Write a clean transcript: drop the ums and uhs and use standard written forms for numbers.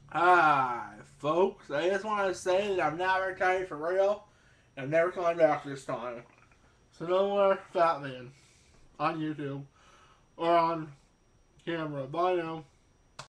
Hi, folks. I just want to say that I'm not retired for real. I'm never coming back this time. So no more Fat Man on YouTube or on camera. Bye now.